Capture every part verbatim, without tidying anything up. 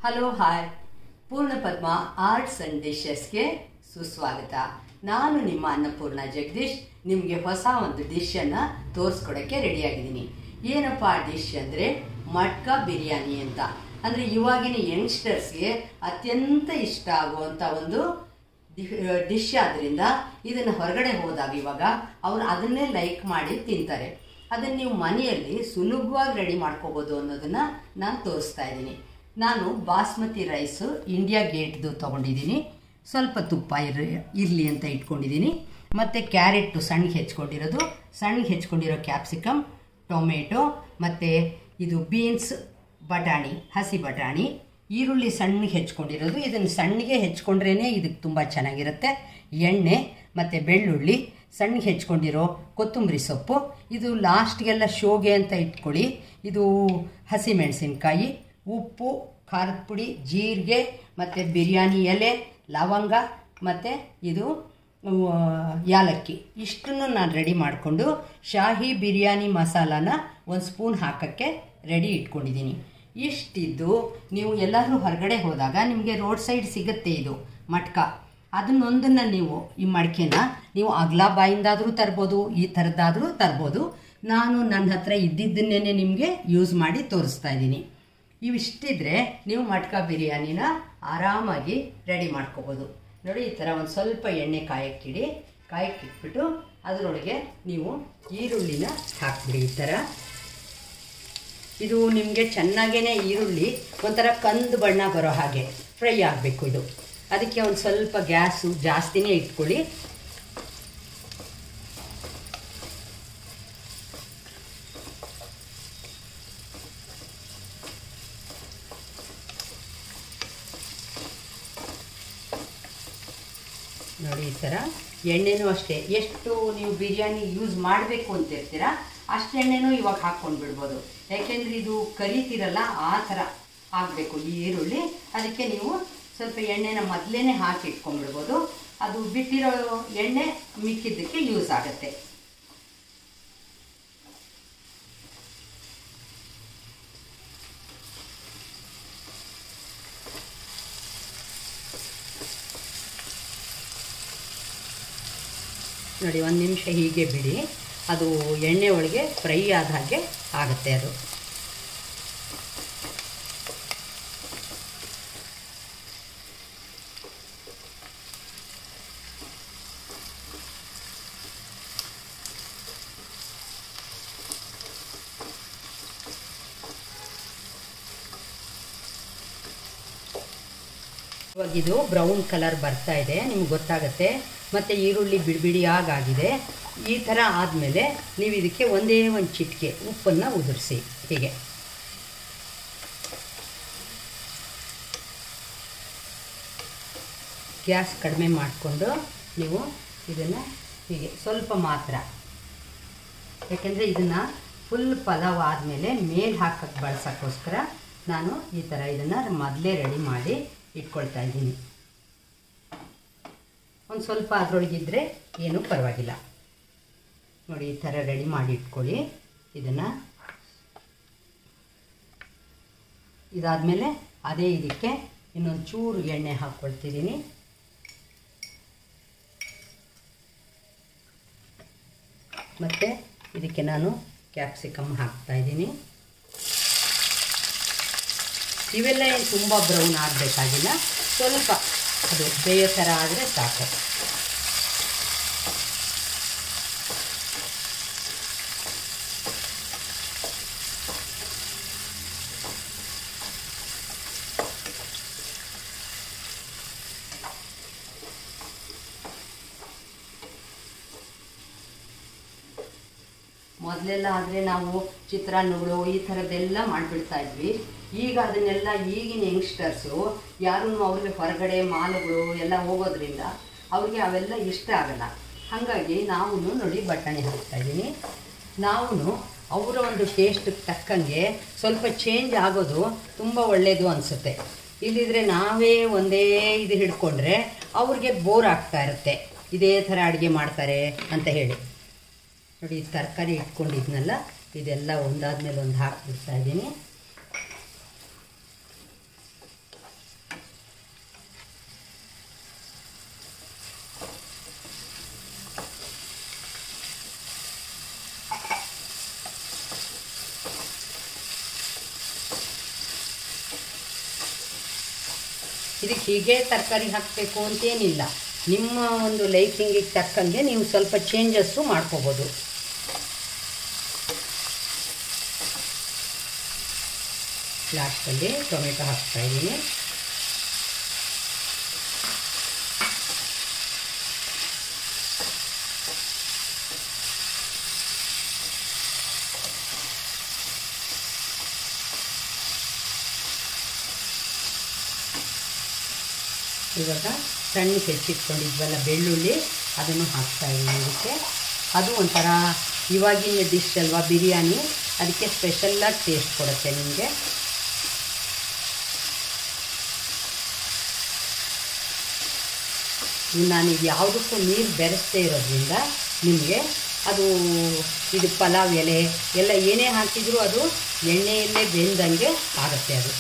Hello hi Purnapadma arts and ಡಿಶಸ್ಗೆ ಸುಸ್ವಾಗತ. ನಾನು ನಿಮ್ಮ ಅನ್ನಪೂರ್ಣ ಜಗದೀಶ್ ನಿಮಗೆ ಹೊಸ ಒಂದು ಡಿಶನ್ನು ತೋರಿಸ್ಕೊಡೋಕ್ಕೆ ರೆಡಿಯಾಗಿದ್ದೀನಿ. ಏನಪ್ಪ ಆ ಡಿಶ್ ಅಂದರೆ ಮಟ್ಕಾ ಬಿರಿಯಾನಿ ಅಂತ. ಅಂದರೆ ಇವಾಗಿನ ಯಂಗ್ಸ್ಟರ್ಸ್ಗೆ ಅತ್ಯಂತ ಇಷ್ಟ ಆಗುವಂಥ ಒಂದು ಡಿಶ್ ಆದ್ದರಿಂದ ಇದನ್ನು ಹೊರಗಡೆ ಹೋದಾಗ ಇವಾಗ ಅವರು ಅದನ್ನೇ ಲೈಕ್ ಮಾಡಿ ತಿಂತಾರೆ. ಅದನ್ನು ನೀವು ಮನೆಯಲ್ಲಿ ಸುಲಭವಾಗಿ ರೆಡಿ ಮಾಡ್ಕೋಬೋದು ಅನ್ನೋದನ್ನು ನಾನು ತೋರಿಸ್ತಾ ಇದ್ದೀನಿ. ನಾನು ಬಾಸ್ಮತಿ ರೈಸು ಇಂಡಿಯಾ ಗೇಟ್ದು ತೊಗೊಂಡಿದ್ದೀನಿ. ಸ್ವಲ್ಪ ತುಪ್ಪ ಇರ ಇರಲಿ ಅಂತ ಇಟ್ಕೊಂಡಿದ್ದೀನಿ. ಮತ್ತು ಕ್ಯಾರೆಟು ಸಣ್ಣಗೆ ಹೆಚ್ಕೊಂಡಿರೋದು, ಸಣ್ಣಗೆ ಹೆಚ್ಕೊಂಡಿರೋ ಕ್ಯಾಪ್ಸಿಕಮ್, ಟೊಮೆಟೊ, ಮತ್ತು ಇದು ಬೀನ್ಸ್, ಬಟಾಣಿ, ಹಸಿ ಬಟಾಣಿ, ಈರುಳ್ಳಿ ಸಣ್ಣಗೆ ಹೆಚ್ಕೊಂಡಿರೋದು. ಇದನ್ನು ಸಣ್ಣಗೆ ಹೆಚ್ಕೊಂಡ್ರೇ ಇದಕ್ಕೆ ತುಂಬ ಚೆನ್ನಾಗಿರುತ್ತೆ. ಎಣ್ಣೆ ಮತ್ತು ಬೆಳ್ಳುಳ್ಳಿ, ಸಣ್ಣಗೆ ಹೆಚ್ಕೊಂಡಿರೋ ಕೊತ್ತಂಬರಿ ಸೊಪ್ಪು, ಇದು ಲಾಸ್ಟ್ಗೆಲ್ಲ ಶೋಗೆ ಅಂತ ಇಟ್ಕೊಳ್ಳಿ. ಇದು ಹಸಿಮೆಣಸಿನ್ಕಾಯಿ, ಉಪ್ಪು, ಖಾರದ ಪುಡಿ, ಜೀರಿಗೆ ಮತ್ತು ಬಿರಿಯಾನಿ ಎಲೆ, ಲವಂಗ ಮತ್ತು ಇದು ಯಾಲಕ್ಕಿ ಇಷ್ಟನ್ನು ನಾನು ರೆಡಿ ಮಾಡಿಕೊಂಡು ಶಾಹಿ ಬಿರಿಯಾನಿ ಮಸಾಲಾನ ಒಂದು ಸ್ಪೂನ್ ಹಾಕೋಕ್ಕೆ ರೆಡಿ ಇಟ್ಕೊಂಡಿದ್ದೀನಿ. ಇಷ್ಟಿದ್ದು ನೀವು ಎಲ್ಲರೂ ಹೊರಗಡೆ ಹೋದಾಗ ನಿಮಗೆ ರೋಡ್ ಸೈಡ್ ಸಿಗುತ್ತೆ ಇದು ಮಟ್ಕಾ. ಅದನ್ನೊಂದನ್ನು ನೀವು ಈ ಮಡಿಕೆನ ನೀವು ಅಗ್ಲ ಬಾಯಿಂದಾದರೂ ತರ್ಬೋದು, ಈ ಥರದ್ದಾದರೂ ತರ್ಬೋದು. ನಾನು ನನ್ನ ಹತ್ರ ಇದ್ದಿದ್ದನ್ನೇ ನಿಮಗೆ ಯೂಸ್ ಮಾಡಿ ತೋರಿಸ್ತಾ ಇದ್ದೀನಿ. ಇವಿಷ್ಟಿದ್ರೆ ನೀವು ಮಟ್ಕಾ ಬಿರಿಯಾನಿನ ಆರಾಮಾಗಿ ರೆಡಿ ಮಾಡ್ಕೋಬೋದು. ನೋಡಿ, ಈ ಥರ ಒಂದು ಸ್ವಲ್ಪ ಎಣ್ಣೆ ಕಾಯಕ್ಕಿಡಿ. ಕಾಯಕ್ಕಿಟ್ಬಿಟ್ಟು ಅದರೊಳಗೆ ನೀವು ಈರುಳ್ಳಿನ ಹಾಕ್ಬಿಡಿ. ಈ ಥರ ಇದು ನಿಮಗೆ ಚೆನ್ನಾಗೇ ಈರುಳ್ಳಿ ಒಂಥರ ಕಂದು ಬಣ್ಣ ಬರೋ ಹಾಗೆ ಫ್ರೈ ಆಗಬೇಕು. ಇದು ಅದಕ್ಕೆ ಒಂದು ಸ್ವಲ್ಪ ಗ್ಯಾಸು ಜಾಸ್ತಿನೇ ಇಟ್ಕೊಳ್ಳಿ. ನೋಡಿ, ಈ ಥರ ಎಣ್ಣೆನೂ ಅಷ್ಟೇ, ಎಷ್ಟು ನೀವು ಬಿರಿಯಾನಿ ಯೂಸ್ ಮಾಡಬೇಕು ಅಂತಿರ್ತೀರ ಅಷ್ಟು ಎಣ್ಣೆನೂ ಇವಾಗ ಹಾಕ್ಕೊಂಡು ಬಿಡ್ಬೋದು. ಯಾಕೆಂದರೆ ಇದು ಕರಿತೀರಲ್ಲ, ಆ ಥರ ಆಗಬೇಕು ಈ ಈರುಳ್ಳಿ. ಅದಕ್ಕೆ ನೀವು ಸ್ವಲ್ಪ ಎಣ್ಣೆನ ಮೊದಲೇ ಹಾಕಿ ಇಟ್ಕೊಂಡ್ಬಿಡ್ಬೋದು. ಅದು ಬಿಟ್ಟಿರೋ ಎಣ್ಣೆ ಮಿಕ್ಕಿದ್ದಕ್ಕೆ ಯೂಸ್ ಆಗುತ್ತೆ. ನೋಡಿ, ಒಂದು ನಿಮಿಷ ಹೀಗೆ ಬಿಡಿ. ಅದು ಎಣ್ಣೆ ಒಳಗೆ ಫ್ರೈ ಆದ ಹಾಗೆ ಆಗುತ್ತೆ. ಅದು ಇವಾಗ ಇದು ಬ್ರೌನ್ ಕಲರ್ ಬರ್ತಾ ಇದೆ, ನಿಮ್ಗೆ ಗೊತ್ತಾಗುತ್ತೆ. ಮತ್ತು ಈರುಳ್ಳಿ ಬಿಡಿಬಿಡಿಯಾಗಾಗಿದೆ. ಈ ಥರ ಆದಮೇಲೆ ನೀವು ಇದಕ್ಕೆ ಒಂದೇ ಒಂದು ಚಿಟಿಕೆ ಉಪ್ಪನ್ನು ಉದುರಿಸಿ. ಹೀಗೆ ಗ್ಯಾಸ್ ಕಡಿಮೆ ಮಾಡಿಕೊಂಡು ನೀವು ಇದನ್ನು ಹೀಗೆ ಸ್ವಲ್ಪ ಮಾತ್ರ, ಯಾಕೆಂದರೆ ಇದನ್ನು ಫುಲ್ ಪಲಾವ್ ಆದಮೇಲೆ ಮೇಲೆ ಹಾಕಕ್ಕೆ ಬಳಸೋಕ್ಕೋಸ್ಕರ ನಾನು ಈ ಥರ ಇದನ್ನು ಮೊದಲೇ ರೆಡಿ ಮಾಡಿ ಇಟ್ಕೊಳ್ತಾ ಇದ್ದೀನಿ. ಒಂದು ಸ್ವಲ್ಪ ಅದರೊಳಗಿದ್ರೆ ಏನೂ ಪರವಾಗಿಲ್ಲ. ನೋಡಿ, ಈ ಥರ ರೆಡಿ ಮಾಡಿ ಇಟ್ಕೊಳ್ಳಿ. ಇದನ್ನು ಇದಾದಮೇಲೆ ಅದೇ ಇದಕ್ಕೆ ಇನ್ನೊಂದು ಚೂರು ಎಣ್ಣೆ ಹಾಕ್ಕೊಳ್ತಿದ್ದೀನಿ. ಮತ್ತು ಇದಕ್ಕೆ ನಾನು ಕ್ಯಾಪ್ಸಿಕಮ್ ಹಾಕ್ತಾಯಿದ್ದೀನಿ. ಇವೆಲ್ಲ ಏನು ತುಂಬ ಬ್ರೌನ್ ಆಗಬೇಕಾಗಿಲ್ಲ, ಸ್ವಲ್ಪ ಅದು ಬೇಯೋ ಥರ ಆದರೆ ಸಾಕು. ಮೊದಲೆಲ್ಲ ಆದರೆ ನಾವು ಚಿತ್ರಾನ್ನಗಳು ಈ ಥರದ್ದೆಲ್ಲ ಮಾಡಿಬಿಡ್ತಾ ಇದ್ವಿ. ಈಗ ಅದನ್ನೆಲ್ಲ ಈಗಿನ ಯಂಗ್ಸ್ಟರ್ಸು ಯಾರೂ ಅವ್ರಿಗೆ ಹೊರಗಡೆ ಮಾಲ್ಗಳು ಎಲ್ಲ ಹೋಗೋದ್ರಿಂದ ಅವ್ರಿಗೆ ಅವೆಲ್ಲ ಇಷ್ಟ ಆಗಲ್ಲ. ಹಾಗಾಗಿ ನಾವು ನೋಡಿ ಬಟಾಣಿ ಹಾಕ್ತಾಯಿದ್ದೀನಿ. ನಾವು ಅವರ ಒಂದು ಟೇಸ್ಟಿಗೆ ತಕ್ಕಂಗೆ ಸ್ವಲ್ಪ ಚೇಂಜ್ ಆಗೋದು ತುಂಬ ಒಳ್ಳೆಯದು ಅನಿಸುತ್ತೆ. ಇಲ್ಲಿದ್ರೆ ನಾವೇ ಒಂದೇ ಇದು ಹಿಡ್ಕೊಂಡ್ರೆ ಅವ್ರಿಗೆ ಬೋರ್ ಆಗ್ತಾ ಇರುತ್ತೆ, ಇದೇ ಥರ ಅಡುಗೆ ಮಾಡ್ತಾರೆ ಅಂತ ಹೇಳಿ. ನೋಡಿ, ತರಕಾರಿ ಇಟ್ಕೊಂಡಿದ್ನಲ್ಲ ಇದೆಲ್ಲ ಒಂದಾದ್ಮೇಲೆ ಒಂದು ಹಾಕ್ಬಿಡ್ತಾ ಇದ್ದೀನಿ. ಇದಕ್ಕೆ ಹೀಗೆ ತರಕಾರಿ ಹಾಕಬೇಕು ಅಂತೇನಿಲ್ಲ, ನಿಮ್ಮ ಒಂದು ಲೈಕಿಂಗಿಗೆ ತಕ್ಕಂಗೆ ನೀವು ಸ್ವಲ್ಪ ಚೇಂಜಸ್ಸು ಮಾಡ್ಕೋಬೋದು. ಲಾಸ್ಟಲ್ಲಿ ಟೊಮೆಟೊ ಹಾಕ್ತಾಯಿದ್ದೀನಿ. ಇವಾಗ ಸಣ್ಣ ಹೆಚ್ಚಿಟ್ಕೊಂಡಿದ್ವಲ್ಲ ಬೆಳ್ಳುಳ್ಳಿ, ಅದನ್ನು ಹಾಕ್ತಾಯಿದ್ದೀನಿ ಇದಕ್ಕೆ. ಅದು ಒಂಥರ ಇವಾಗಿನ ಡಿಶ್ ಅಲ್ವಾ ಬಿರಿಯಾನಿ, ಅದಕ್ಕೆ ಸ್ಪೆಷಲ್ಲಾಗಿ ಟೇಸ್ಟ್ ಕೊಡುತ್ತೆ ನಿಮಗೆ. ನಾನು ಇದು ಯಾವುದಕ್ಕೂ ನೀರು ಬೆರೆಸದೇ ಇರೋದ್ರಿಂದ ನಿಮಗೆ ಅದು ಇದು ಪಲಾವ್ ಎಲೆ ಎಲ್ಲ ಏನೇ ಹಾಕಿದರೂ ಅದು ಎಣ್ಣೆಯಲ್ಲೇ ಬೆಂದಂಗೆ ಆಗುತ್ತೆ. ಅದು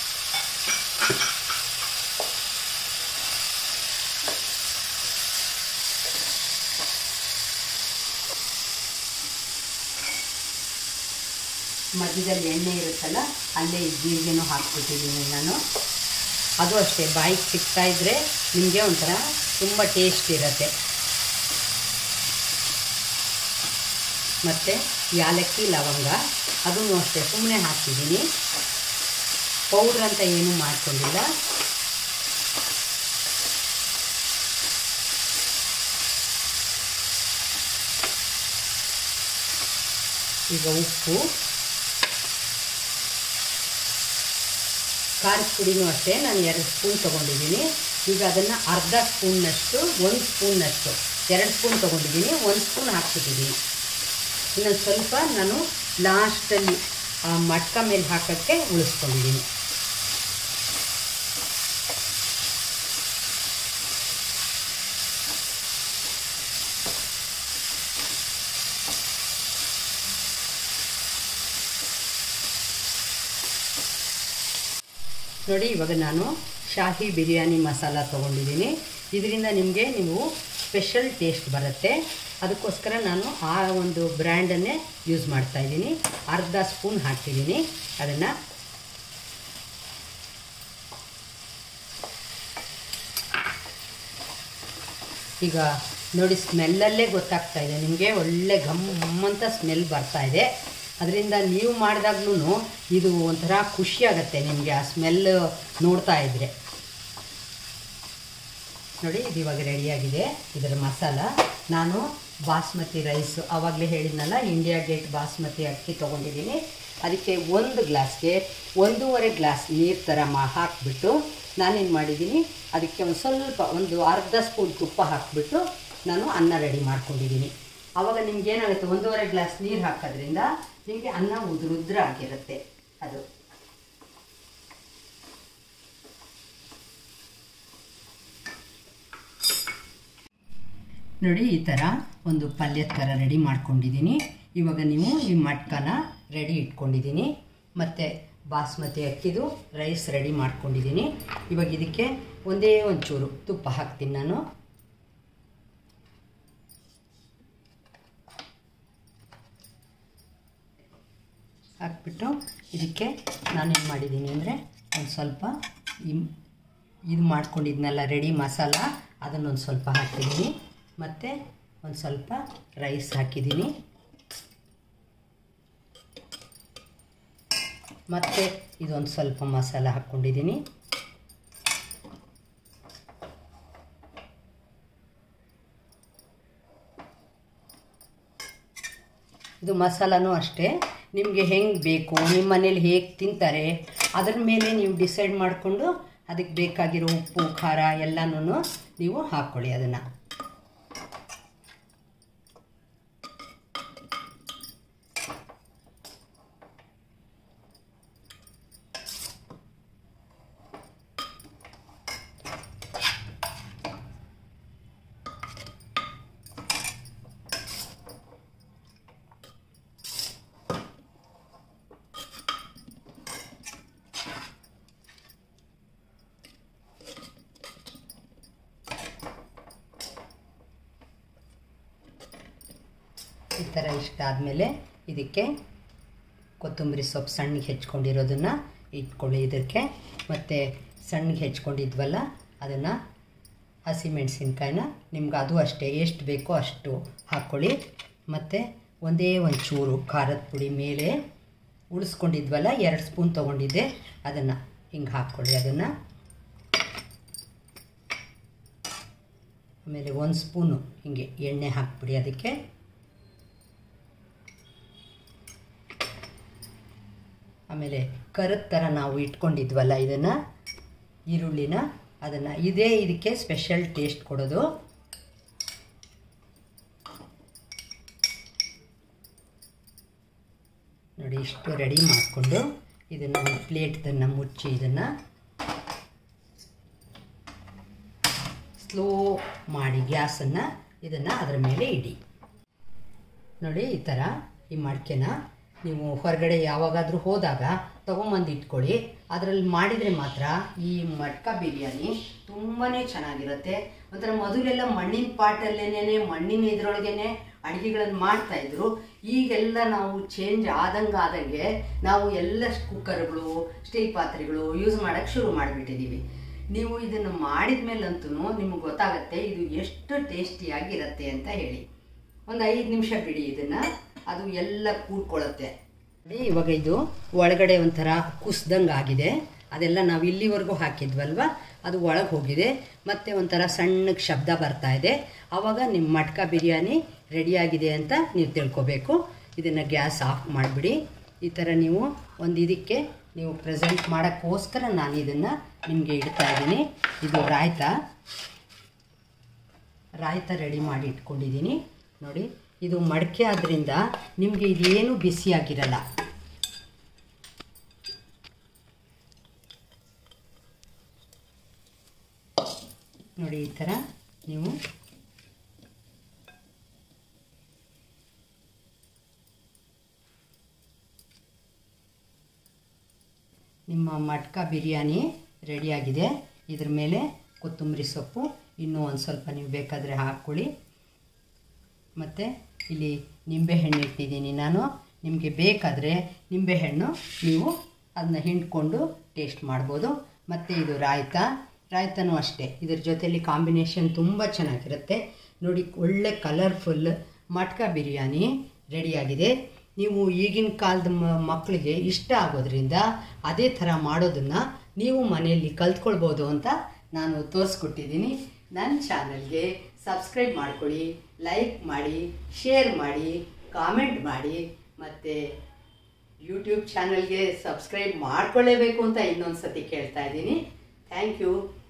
ಮಧ್ಯದಲ್ಲಿ ಎಣ್ಣೆ ಇರುತ್ತಲ್ಲ, ಅಲ್ಲೇ ಜೀರಿಗೆನೂ ಹಾಕ್ಬಿಟ್ಟಿದ್ದೀನಿ ನಾನು. ಅದು ಅಷ್ಟೇ, ಬಾಯಿಗೆ ಸಿಗ್ತಾಯಿದ್ರೆ ನಿಮಗೆ ಒಂಥರ ತುಂಬ ಟೇಸ್ಟ್ ಇರುತ್ತೆ. ಮತ್ತು ಯಾಲಕ್ಕಿ ಲವಂಗ ಅದನ್ನು ಅಷ್ಟೇ ಸುಮ್ಮನೆ ಹಾಕ್ತಿದ್ದೀನಿ, ಪೌಡ್ರ್ ಅಂತ ಏನೂ ಮಾಡ್ಕೊಂಡಿಲ್ಲ. ಈಗ ಉಪ್ಪು, ಖಾರದ ಪುಡಿನೂ ಅಷ್ಟೇ ನಾನು ಎರಡು ಸ್ಪೂನ್ ತೊಗೊಂಡಿದ್ದೀನಿ. ಈಗ ಅದನ್ನು ಅರ್ಧ ಸ್ಪೂನ್ನಷ್ಟು, ಒಂದು ಸ್ಪೂನ್ನಷ್ಟು, ಎರಡು ಸ್ಪೂನ್ ತೊಗೊಂಡಿದ್ದೀನಿ, ಒಂದು ಸ್ಪೂನ್ ಹಾಕ್ಬಿಟ್ಟಿದ್ದೀನಿ. ಇನ್ನೊಂದು ಸ್ವಲ್ಪ ನಾನು ಲಾಸ್ಟಲ್ಲಿ ಆ ಮಟ್ಕ ಮೇಲೆ ಹಾಕೋಕ್ಕೆ ಉಳಿಸ್ಕೊಂಡಿದ್ದೀನಿ. ನೋಡಿ, ಇವಾಗ ನಾನು ಶಾಹಿ ಬಿರಿಯಾನಿ ಮಸಾಲ ತೊಗೊಂಡಿದ್ದೀನಿ. ಇದರಿಂದ ನಿಮಗೆ ನೀವು ಸ್ಪೆಷಲ್ ಟೇಸ್ಟ್ ಬರುತ್ತೆ. ಅದಕ್ಕೋಸ್ಕರ ನಾನು ಆ ಒಂದು ಬ್ರ್ಯಾಂಡನ್ನೇ ಯೂಸ್ ಮಾಡ್ತಾಯಿದ್ದೀನಿ. ಅರ್ಧ ಸ್ಪೂನ್ ಹಾಕ್ತಿದ್ದೀನಿ ಅದನ್ನು. ಈಗ ನೋಡಿ, ಸ್ಮೆಲ್ಲಲ್ಲೇ ಗೊತ್ತಾಗ್ತಾಯಿದೆ ನಿಮಗೆ, ಒಳ್ಳೆ ಘಮ್ ಅಂತ ಸ್ಮೆಲ್ ಬರ್ತಾಯಿದೆ. ಅದರಿಂದ ನೀವು ಮಾಡಿದಾಗ್ಲೂ ಇದು ಒಂಥರ ಖುಷಿಯಾಗತ್ತೆ ನಿಮಗೆ ಆ ಸ್ಮೆಲ್ ನೋಡ್ತಾ ಇದ್ದರೆ. ನೋಡಿ, ಇದು ಇವಾಗ ರೆಡಿಯಾಗಿದೆ ಇದರ ಮಸಾಲ. ನಾನು ಬಾಸ್ಮತಿ ರೈಸ್ ಆವಾಗಲೇ ಹೇಳಿದ್ನಲ್ಲ, ಇಂಡಿಯಾ ಗೇಟ್ ಬಾಸ್ಮತಿ ಅಕ್ಕಿ ತೊಗೊಂಡಿದ್ದೀನಿ. ಅದಕ್ಕೆ ಒಂದು ಗ್ಲಾಸ್ಗೆ ಒಂದೂವರೆ ಗ್ಲಾಸ್ ನೀರು ಥರ ಮಾ ಹಾಕಿಬಿಟ್ಟು ನಾನೇನು ಮಾಡಿದ್ದೀನಿ, ಅದಕ್ಕೆ ಒಂದು ಸ್ವಲ್ಪ ಒಂದು ಅರ್ಧ ಸ್ಪೂನ್ ತುಪ್ಪ ಹಾಕಿಬಿಟ್ಟು ನಾನು ಅನ್ನ ರೆಡಿ ಮಾಡ್ಕೊಂಡಿದ್ದೀನಿ. ಆವಾಗ ನಿಮ್ಗೇನಾಗುತ್ತೆ, ಒಂದೂವರೆ ಗ್ಲಾಸ್ ನೀರು ಹಾಕೋದ್ರಿಂದ ನಿಮಗೆ ಅನ್ನ ಉದುರುದ್ರ ಆಗಿರುತ್ತೆ. ಅದು ನೋಡಿ, ಈ ಥರ ಒಂದು ಪಲ್ಯದ ಥರ ರೆಡಿ ಮಾಡ್ಕೊಂಡಿದ್ದೀನಿ. ಇವಾಗ ನೀವು ಈ ಮಟ್ಕನ ರೆಡಿ ಇಟ್ಕೊಂಡಿದ್ದೀನಿ, ಮತ್ತು ಬಾಸ್ಮತಿ ಅಕ್ಕಿದು ರೈಸ್ ರೆಡಿ ಮಾಡ್ಕೊಂಡಿದ್ದೀನಿ. ಇವಾಗ ಇದಕ್ಕೆ ಒಂದೇ ಒಂಚೂರು ತುಪ್ಪ ಹಾಕ್ತೀನಿ ನಾನು. ಹಾಕ್ಬಿಟ್ಟು ಇದಕ್ಕೆ ನಾನೇನು ಮಾಡಿದ್ದೀನಿ ಅಂದರೆ ಒಂದು ಸ್ವಲ್ಪ ಇದು ಮಾಡ್ಕೊಂಡಿದ್ನಲ್ಲ ರೆಡಿ ಮಸಾಲ, ಅದನ್ನೊಂದು ಸ್ವಲ್ಪ ಹಾಕಿದ್ದೀನಿ. ಮತ್ತು ಒಂದು ಸ್ವಲ್ಪ ರೈಸ್ ಹಾಕಿದ್ದೀನಿ. ಮತ್ತು ಇದೊಂದು ಸ್ವಲ್ಪ ಮಸಾಲ ಹಾಕ್ಕೊಂಡಿದ್ದೀನಿ. ಇದು ಮಸಾಲನೂ ಅಷ್ಟೇ, ನಿಮಗೆ ಹೆಂಗೆ ಬೇಕು, ನಿಮ್ಮ ಮನೇಲಿ ಹೇಗೆ ತಿಂತಾರೆ ಅದ್ರ ಮೇಲೆ ನೀವು ಡಿಸೈಡ್ ಮಾಡಿಕೊಂಡು ಅದಕ್ಕೆ ಬೇಕಾಗಿರೋ ಉಪ್ಪು ಖಾರ ಎಲ್ಲನೂ ನೀವು ಹಾಕ್ಕೊಳ್ಳಿ ಅದನ್ನು. ಈ ಥರ ಇಷ್ಟ ಆದಮೇಲೆ ಇದಕ್ಕೆ ಕೊತ್ತಂಬರಿ ಸೊಪ್ಪು ಸಣ್ಣಗೆ ಹೆಚ್ಕೊಂಡಿರೋದನ್ನು ಇಟ್ಕೊಳ್ಳಿ ಇದಕ್ಕೆ. ಮತ್ತು ಸಣ್ಣಗೆ ಹೆಚ್ಕೊಂಡಿದ್ವಲ್ಲ ಅದನ್ನು ಹಸಿಮೆಣಸಿನ್ಕಾಯಿನ ನಿಮ್ಗೆ ಅದು ಅಷ್ಟೇ ಎಷ್ಟು ಬೇಕೋ ಅಷ್ಟು ಹಾಕ್ಕೊಳ್ಳಿ. ಮತ್ತು ಒಂದೇ ಒಂದು ಚೂರು ಖಾರದ ಪುಡಿ ಮೇಲೆ ಉಳಿಸ್ಕೊಂಡಿದ್ವಲ್ಲ ಎರಡು ಸ್ಪೂನ್ ತೊಗೊಂಡಿದ್ದೆ ಅದನ್ನು ಹಿಂಗೆ ಹಾಕ್ಕೊಳ್ಳಿ. ಅದನ್ನು ಆಮೇಲೆ ಒಂದು ಸ್ಪೂನು ಹಿಂಗೆ ಎಣ್ಣೆ ಹಾಕ್ಬಿಡಿ ಅದಕ್ಕೆ. ಆಮೇಲೆ ಕರದ ಥರ ನಾವು ಇಟ್ಕೊಂಡಿದ್ವಲ್ಲ ಇದನ್ನು ಈರುಳ್ಳಿನ ಅದನ್ನು ಇದೇ ಇದಕ್ಕೆ ಸ್ಪೆಷಲ್ ಟೇಸ್ಟ್ ಕೊಡೋದು. ನೋಡಿ ಇಷ್ಟು ರೆಡಿ ಮಾಡಿಕೊಂಡು ಇದನ್ನು ಒಂದು ಪ್ಲೇಟ್ದನ್ನು ಮುಚ್ಚಿ ಇದನ್ನು ಸ್ಲೋ ಮಾಡಿ ಗ್ಯಾಸನ್ನು ಇದನ್ನು ಅದರ ಮೇಲೆ ಇಡಿ. ನೋಡಿ ಈ ಥರ ಈ ಮಡಿಕೆನ ನೀವು ಹೊರಗಡೆ ಯಾವಾಗಾದರೂ ಹೋದಾಗ ತೊಗೊಂಬಂದು ಇಟ್ಕೊಳ್ಳಿ. ಅದರಲ್ಲಿ ಮಾಡಿದರೆ ಮಾತ್ರ ಈ ಮಟ್ಕ ಬಿರಿಯಾನಿ ತುಂಬಾ ಚೆನ್ನಾಗಿರುತ್ತೆ. ಒಂಥರ ಮೊದಲೆಲ್ಲ ಮಣ್ಣಿನ ಪಾಟಲ್ಲೇನೆ ಮಣ್ಣಿನ ಇದರೊಳಗೇ ಅಡುಗೆಗಳನ್ನು ಮಾಡ್ತಾಯಿದ್ರು. ಈಗೆಲ್ಲ ನಾವು ಚೇಂಜ್ ಆದಂಗೆ ಆದಂಗೆ ನಾವು ಎಲ್ಲ ಕುಕ್ಕರ್ಗಳು ಸ್ಟೀಲ್ ಪಾತ್ರೆಗಳು ಯೂಸ್ ಮಾಡೋಕ್ಕೆ ಶುರು ಮಾಡಿಬಿಟ್ಟಿದ್ದೀವಿ. ನೀವು ಇದನ್ನು ಮಾಡಿದ ಮೇಲಂತೂ ನಿಮಗೆ ಗೊತ್ತಾಗುತ್ತೆ ಇದು ಎಷ್ಟು ಟೇಸ್ಟಿಯಾಗಿರುತ್ತೆ ಅಂತ ಹೇಳಿ. ಒಂದು ಐದು ನಿಮಿಷ ಬಿಡಿ ಇದನ್ನು, ಅದು ಎಲ್ಲ ಕೂಡ್ಕೊಳ್ಳುತ್ತೆ. ಇವಾಗ ಇದು ಒಳಗಡೆ ಒಂಥರ ಕುಸ್ದಂಗೆ ಆಗಿದೆ. ಅದೆಲ್ಲ ನಾವು ಇಲ್ಲಿವರೆಗೂ ಹಾಕಿದ್ವಲ್ವ ಅದು ಒಳಗೆ ಹೋಗಿದೆ. ಮತ್ತು ಒಂಥರ ಸಣ್ಣಗೆ ಶಬ್ದ ಬರ್ತಾ ಇದೆ. ಆವಾಗ ನಿಮ್ಮ ಮಟ್ಕ ಬಿರಿಯಾನಿ ರೆಡಿಯಾಗಿದೆ ಅಂತ ನೀವು ತಿಳ್ಕೊಬೇಕು. ಇದನ್ನು ಗ್ಯಾಸ್ ಆಫ್ ಮಾಡಿಬಿಡಿ. ಈ ಥರ ನೀವು ಒಂದು ಇದಕ್ಕೆ ನೀವು ಪ್ರೆಸೆಂಟ್ ಮಾಡೋಕ್ಕೋಸ್ಕರ ನಾನು ಇದನ್ನು ನಿಮಗೆ ಇಡ್ತಾ ಇದ್ದೀನಿ. ಇದು ರಾಯ್ತ ರಾಯ್ತ ರೆಡಿ ಮಾಡಿ ಇಟ್ಕೊಂಡಿದ್ದೀನಿ. ನೋಡಿ ಇದು ಮಡಿಕೆ ಆದ್ದರಿಂದ ನಿಮಗೆ ಇದೇನು ಬಿಸಿಯಾಗಿರಲ್ಲ. ನೋಡಿ ಈ ಥರ ನೀವು ನಿಮ್ಮ ಮಟ್ಕ ಬಿರಿಯಾನಿ ರೆಡಿಯಾಗಿದೆ. ಇದ್ರ ಮೇಲೆ ಕೊತ್ತಂಬರಿ ಸೊಪ್ಪು ಇನ್ನೂ ಒಂದು ಸ್ವಲ್ಪ ನೀವು ಬೇಕಾದರೆ ಹಾಕ್ಕೊಳ್ಳಿ. ಮತ್ತು ಇಲ್ಲಿ ನಿಂಬೆಹಣ್ಣು ಇಟ್ಟಿದ್ದೀನಿ ನಾನು. ನಿಮಗೆ ಬೇಕಾದರೆ ನಿಂಬೆಹಣ್ಣು ನೀವು ಅದನ್ನ ಹಿಂಡ್ಕೊಂಡು ಟೇಸ್ಟ್ ಮಾಡ್ಬೋದು. ಮತ್ತು ಇದು ರಾಯ್ತ ರಾಯ್ತನೂ ಅಷ್ಟೇ ಇದ್ರ ಜೊತೆಯಲ್ಲಿ ಕಾಂಬಿನೇಷನ್ ತುಂಬ ಚೆನ್ನಾಗಿರುತ್ತೆ. ನೋಡಿ ಒಳ್ಳೆ ಕಲರ್ಫುಲ್ ಮಟ್ಕ ಬಿರಿಯಾನಿ ರೆಡಿಯಾಗಿದೆ. ನೀವು ಈಗಿನ ಕಾಲದ ಮಕ್ಕಳಿಗೆ ಇಷ್ಟ ಆಗೋದ್ರಿಂದ ಅದೇ ಥರ ಮಾಡೋದನ್ನು ನೀವು ಮನೆಯಲ್ಲಿ ಕಲ್ತ್ಕೊಳ್ಬೋದು ಅಂತ ನಾನು ತೋರಿಸ್ಕೊಟ್ಟಿದ್ದೀನಿ. ನನ್ನ ಚಾನಲ್ಗೆ ಸಬ್ಸ್ಕ್ರೈಬ್ ಮಾಡ್ಕೊಳ್ಳಿ, ಲೈಕ್ ಮಾಡಿ, ಶೇರ್ ಮಾಡಿ, ಕಾಮೆಂಟ್ ಮಾಡಿ. ಮತ್ತು ಯೂಟ್ಯೂಬ್ ಚಾನಲ್ಗೆ ಸಬ್ಸ್ಕ್ರೈಬ್ ಮಾಡ್ಕೊಳ್ಳೇಬೇಕು ಅಂತ ಇನ್ನೊಂದು ಸತಿ ಕೇಳ್ತಾ ಇದ್ದೀನಿ. Thank you.